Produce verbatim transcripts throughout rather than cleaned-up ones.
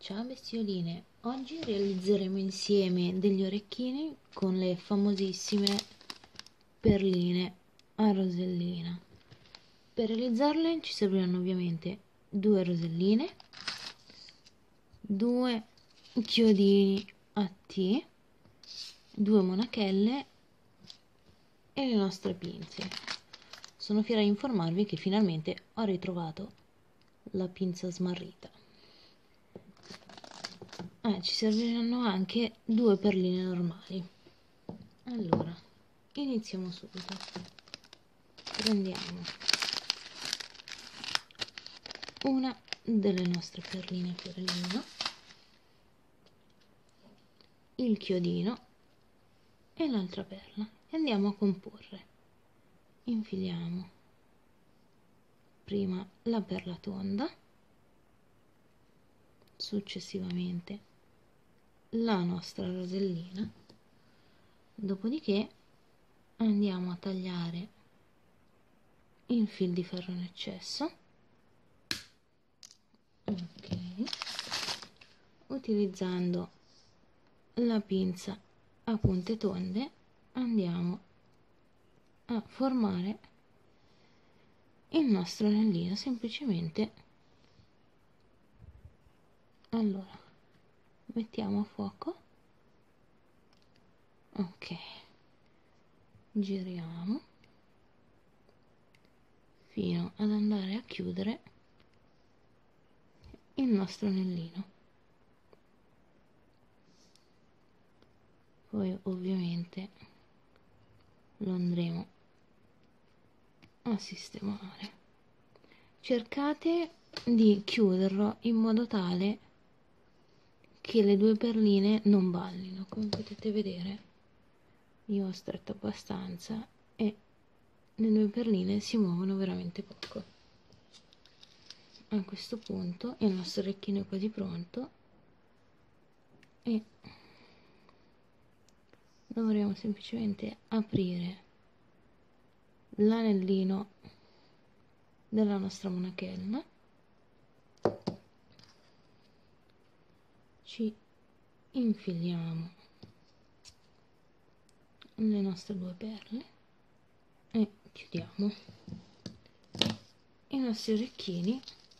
Ciao bestioline, oggi realizzeremo insieme degli orecchini con le famosissime perline a rosellina. Per realizzarle ci serviranno ovviamente due roselline, due chiodini a T, due monachelle e le nostre pinze. Sono fiera di informarvi che finalmente ho ritrovato la pinza smarrita. Ah, ci serviranno anche due perline normali. Allora, iniziamo subito. Prendiamo una delle nostre perline fiorellino, il chiodino e l'altra perla e andiamo a comporre. Infiliamo prima la perla tonda, successivamente la nostra rosellina, dopodiché andiamo a tagliare il fil di ferro in eccesso. Ok, utilizzando la pinza a punte tonde andiamo a formare il nostro anellino semplicemente. Allora mettiamo a fuoco, ok, giriamo fino ad andare a chiudere il nostro anellino. Poi ovviamente lo andremo a sistemare. Cercate di chiuderlo in modo tale che le due perline non ballino. Come potete vedere io ho stretto abbastanza e le due perline si muovono veramente poco. A questo punto il nostro orecchino è quasi pronto e dovremo semplicemente aprire l'anellino della nostra monachella, ci infiliamo le nostre due perle e chiudiamo. I nostri orecchini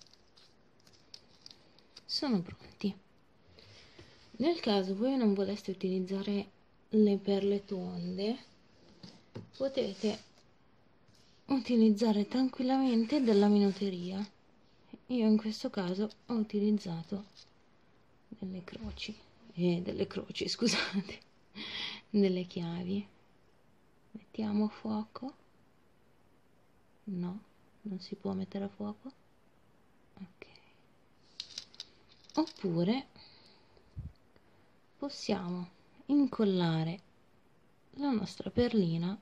sono pronti. Nel caso voi non voleste utilizzare le perle tonde, potete utilizzare tranquillamente della minuteria. Io in questo caso ho utilizzato delle croci e eh, delle croci scusate delle chiavi. Mettiamo a fuoco. No, non si può mettere a fuoco. Ok, oppure possiamo incollare la nostra perlina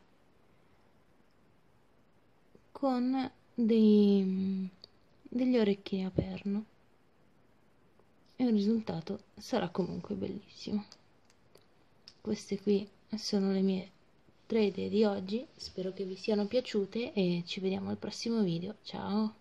con dei, degli orecchini a perno e il risultato sarà comunque bellissimo. Queste qui sono le mie tre idee di oggi, spero che vi siano piaciute e ci vediamo al prossimo video. Ciao!